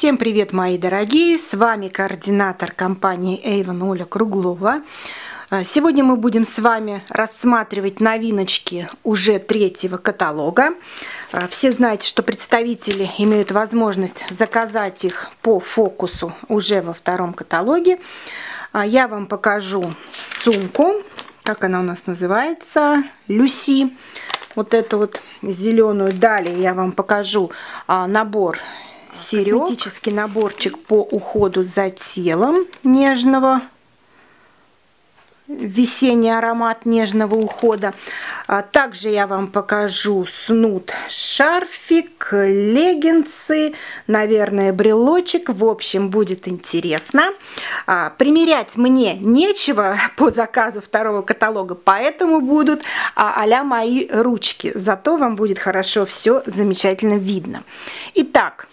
Всем привет, мои дорогие! С вами координатор компании Avon Оля Круглова. Сегодня мы будем с вами рассматривать новиночки уже третьего каталога. Все знаете, что представители имеют возможность заказать их по фокусу уже во втором каталоге. Я вам покажу сумку, как она у нас называется, Люси. Вот эту вот зеленую. Далее я вам покажу набор серёг, косметический наборчик по уходу за телом нежного, весенний аромат нежного ухода. Также я вам покажу снуд, шарфик, леггинсы, наверное, брелочек. В общем, будет интересно. Примерять мне нечего по заказу второго каталога, поэтому будут а-ля мои ручки. Зато вам будет хорошо все замечательно видно. Итак,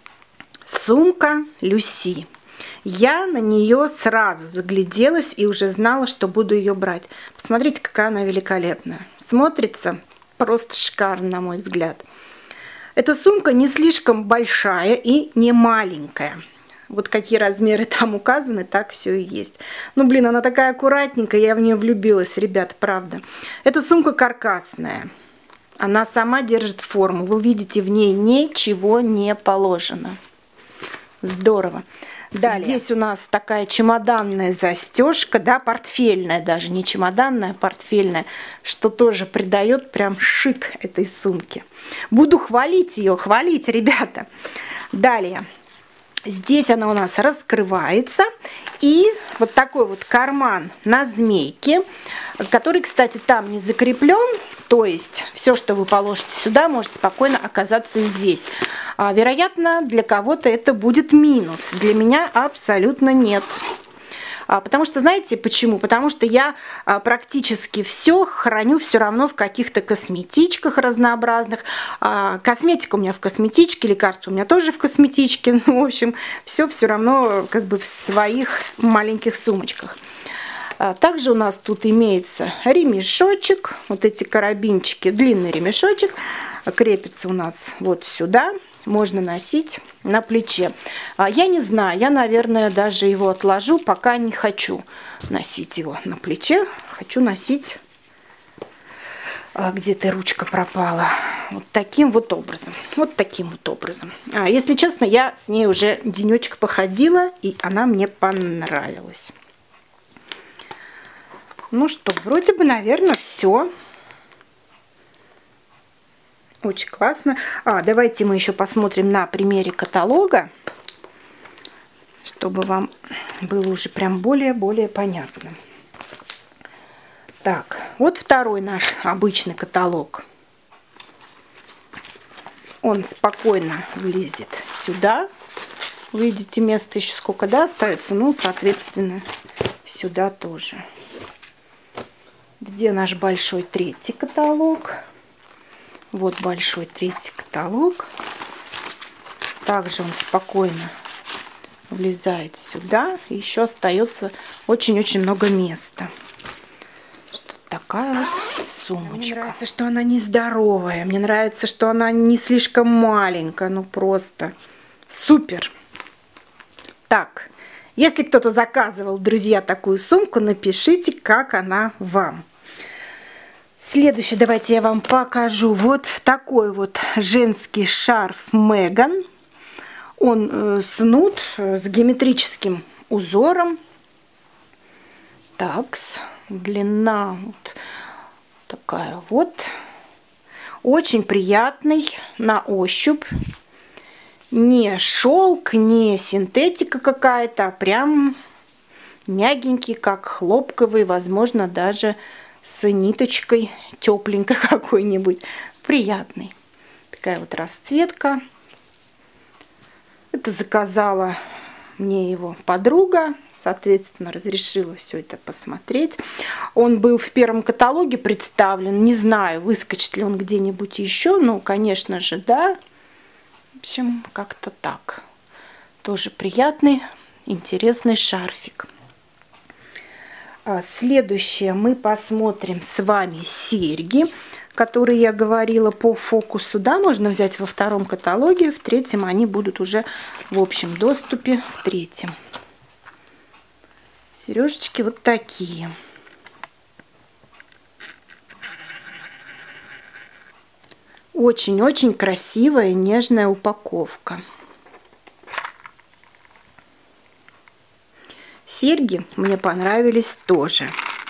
сумка Люси. Я на нее сразу загляделась и уже знала, что буду ее брать. Посмотрите, какая она великолепная. Смотрится просто шикарно, на мой взгляд. Эта сумка не слишком большая и не маленькая. Вот какие размеры там указаны, так все и есть. Ну, блин, она такая аккуратненькая, я в нее влюбилась, ребят, правда. Эта сумка каркасная. Она сама держит форму. Вы видите, в ней ничего не положено. Здорово. Далее. Здесь у нас такая чемоданная застежка, да, портфельная даже, не чемоданная, а портфельная, что тоже придает прям шик этой сумке. Буду хвалить ее, хвалить, ребята. Далее. Здесь она у нас раскрывается. И вот такой вот карман на змейке, который, кстати, там не закреплен. То есть все, что вы положите сюда, может спокойно оказаться здесь. Вероятно, для кого-то это будет минус. Для меня абсолютно нет. Потому что, знаете почему? Потому что я практически все храню все равно в каких-то косметичках разнообразных. Косметика у меня в косметичке, лекарства у меня тоже в косметичке. Ну, в общем, все равно как бы в своих маленьких сумочках. Также у нас тут имеется ремешочек. Вот эти карабинчики, длинный ремешочек. Крепится у нас вот сюда. Можно носить на плече. Я не знаю, я, наверное, даже его отложу, пока не хочу носить его на плече. Хочу носить... Где-то ручка пропала. Вот таким вот образом. Вот таким вот образом. Если честно, я с ней уже денечек походила, и она мне понравилась. Ну что, вроде бы, наверное, все. Очень классно. Давайте мы еще посмотрим на примере каталога, чтобы вам было уже прям более понятно. Так, вот второй наш обычный каталог. Он спокойно влезет сюда. Видите, место еще сколько, да, остается? Ну, соответственно, сюда тоже. Где наш большой третий каталог? Вот большой третий каталог. Также он спокойно влезает сюда. И еще остается очень-очень много места. Что такая вот сумочка. Мне нравится, что она нездоровая. Мне нравится, что она не слишком маленькая. Ну просто супер. Так, если кто-то заказывал, друзья, такую сумку, напишите, как она вам. Следующий, давайте я вам покажу. Вот такой вот женский шарф Меган. Он снуд с геометрическим узором. Такс, длина вот такая вот. Очень приятный на ощупь. Не шелк, не синтетика какая-то, а прям мягенький, как хлопковый, возможно, даже с ниточкой тепленькой какой-нибудь. Приятный. Такая вот расцветка. Это заказала мне его подруга. Соответственно, разрешила все это посмотреть. Он был в первом каталоге представлен. Не знаю, выскочит ли он где-нибудь еще. Ну, конечно же, да. В общем, как-то так. Тоже приятный, интересный шарфик. Следующее мы посмотрим с вами серьги. которые я говорила по фокусу, да, можно взять во втором каталоге, в третьем они будут уже в общем доступе, в третьем. Сережечки вот такие. Очень-очень красивая, нежная упаковка. Серьги мне понравились тоже.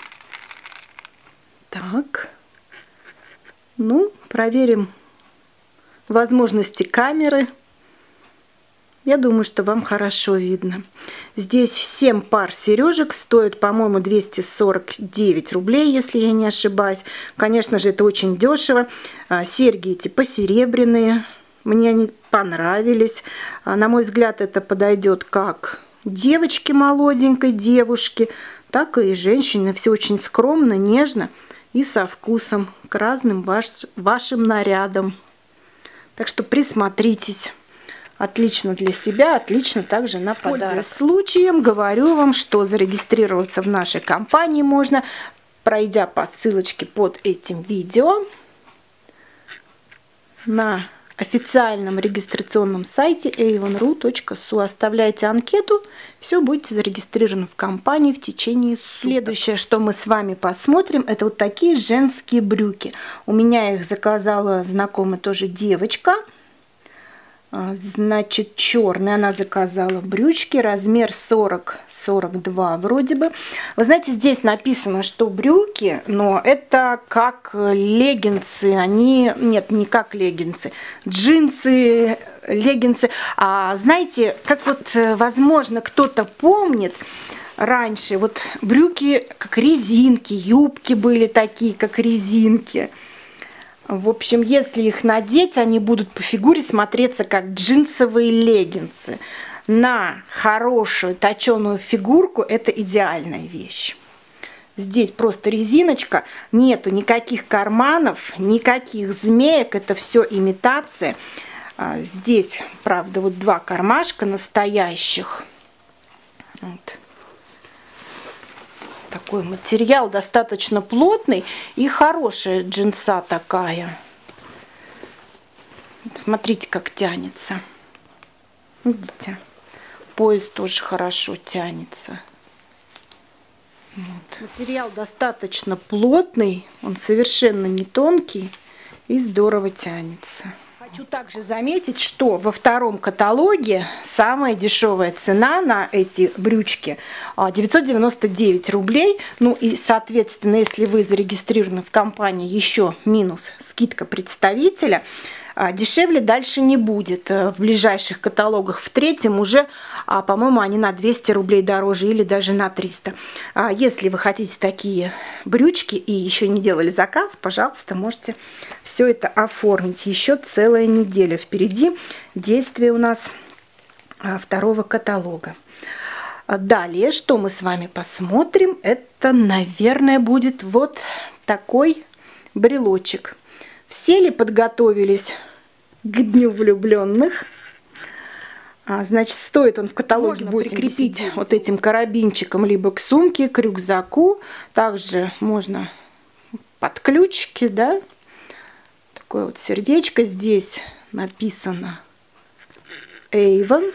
Так. Ну, проверим возможности камеры. Я думаю, что вам хорошо видно. Здесь 7 пар сережек, стоит, по-моему, 249 рублей, если я не ошибаюсь. Конечно же, это очень дешево. Серьги эти посеребряные, мне они понравились. На мой взгляд, это подойдет как девочке молоденькой, девушке, так и женщине. Все очень скромно, нежно и со вкусом к разным вашим нарядам. Так что присмотритесь. Отлично для себя, отлично также на подарок. Пользуясь случаем, говорю вам, что зарегистрироваться в нашей компании можно, пройдя по ссылочке под этим видео на официальном регистрационном сайте avonru.su. Оставляйте анкету, все, будете зарегистрированы в компании в течение суток. Следующее, что мы с вами посмотрим, это вот такие женские брюки. У меня их заказала знакомая тоже девочка. Значит, черный она заказала брючки, размер 40-42 вроде бы. Вы знаете, здесь написано, что брюки, но это как леггинсы, они, нет, не как леггинсы, джинсы, леггинсы. А знаете, как вот, возможно, кто-то помнит, раньше вот брюки как резинки, юбки были такие, как резинки. В общем, если их надеть, они будут по фигуре смотреться как джинсовые леггинсы. На хорошую точеную фигурку это идеальная вещь. Здесь просто резиночка, нету никаких карманов, никаких змеек, это все имитация. Здесь, правда, вот 2 кармашка настоящих. Вот. Такой материал достаточно плотный и хорошая джинса такая. Смотрите, как тянется. Видите? Пояс тоже хорошо тянется. Вот. Материал достаточно плотный, он совершенно не тонкий и здорово тянется. Хочу также заметить, что во втором каталоге самая дешевая цена на эти брючки 999 рублей. Ну и, соответственно, если вы зарегистрированы в компании, еще минус скидка представителя, дешевле дальше не будет. В ближайших каталогах в третьем уже, по-моему, они на 200 рублей дороже или даже на 300. Если вы хотите такие брючки и еще не делали заказ, пожалуйста, можете все это оформить. Еще целая неделя впереди действия у нас второго каталога. Далее, что мы с вами посмотрим, это, наверное, будет вот такой брелочек. Все ли подготовились к Дню влюбленных? Значит, стоит он в каталоге прикрепить вот этим карабинчиком либо к сумке, к рюкзаку. Также можно под ключики, да. Такое вот сердечко. Здесь написано Avon.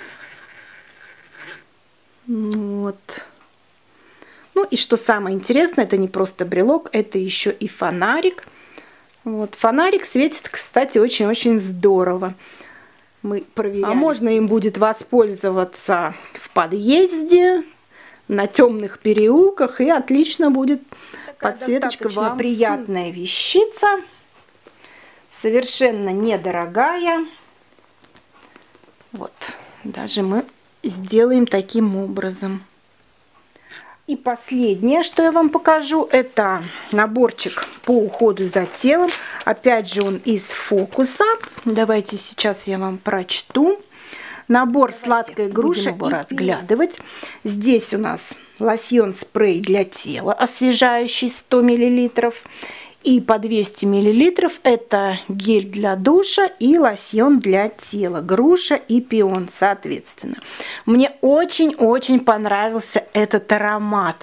Вот. Ну и что самое интересное, это не просто брелок, это еще и фонарик. Вот, фонарик светит, кстати, очень-очень здорово. Мы проверяем. А можно им будет воспользоваться в подъезде, на темных переулках, и отлично будет подсветочка. Вам приятная вещица, совершенно недорогая. Вот, даже мы сделаем таким образом. И последнее, что я вам покажу, это наборчик по уходу за телом. Опять же, он из фокуса. Давайте сейчас я вам прочту. Набор сладкая груша. Будем его разглядывать. Здесь у нас лосьон-спрей для тела, освежающий 100 мл. И по 200 мл это гель для душа и лосьон для тела. Груша и пион, соответственно. Мне очень-очень понравился этот аромат.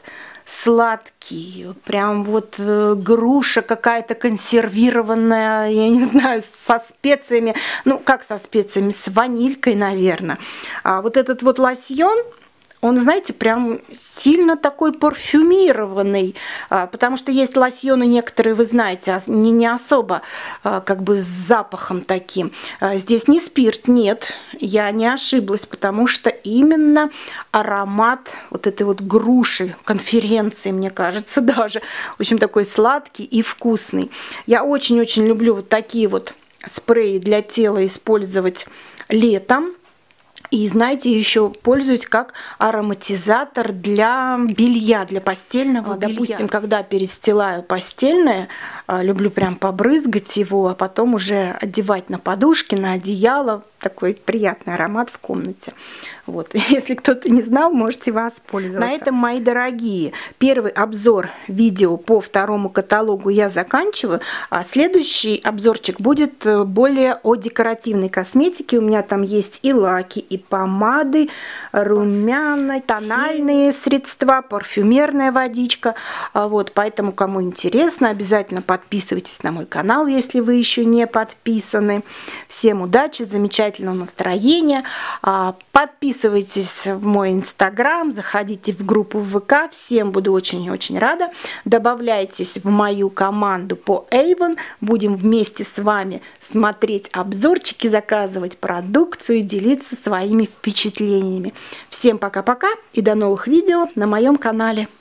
сладкий, прям вот груша какая-то консервированная, я не знаю, со специями, ну как со специями, с ванилькой, наверное. А вот этот вот лосьон, он, знаете, прям сильно такой парфюмированный, потому что есть лосьоны некоторые, вы знаете, не особо как бы с запахом таким. Здесь не спирт, нет, я не ошиблась, потому что именно аромат вот этой вот груши, конференции, мне кажется, даже, в общем, такой сладкий и вкусный. Я очень-очень люблю вот такие вот спреи для тела использовать летом. И, знаете, еще пользуюсь как ароматизатор для белья, для постельного белья. Допустим, когда перестилаю постельное, люблю прям побрызгать его, а потом уже одевать на подушки, на одеяло. Такой приятный аромат в комнате. Вот. Если кто-то не знал, можете воспользоваться. На этом, мои дорогие, первый обзор видео по второму каталогу я заканчиваю. А следующий обзорчик будет более о декоративной косметике. У меня там есть и лаки, и помады, румяна, тональные средства, парфюмерная водичка. Вот. Поэтому, кому интересно, обязательно подписывайтесь на мой канал, если вы еще не подписаны. Всем удачи, замечательного настроения. Подписывайтесь в мой инстаграм, заходите в группу в ВК. Всем буду очень-очень рада. Добавляйтесь в мою команду по Avon. Будем вместе с вами смотреть обзорчики, заказывать продукцию и делиться своими впечатлениями. Всем пока-пока и до новых видео на моем канале.